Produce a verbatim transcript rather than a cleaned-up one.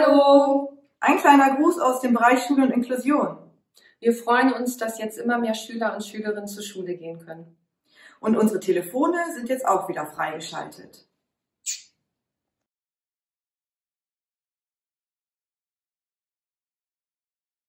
Hallo! Ein kleiner Gruß aus dem Bereich Schule und Inklusion. Wir freuen uns, dass jetzt immer mehr Schüler und Schülerinnen zur Schule gehen können. Und unsere Telefone sind jetzt auch wieder freigeschaltet.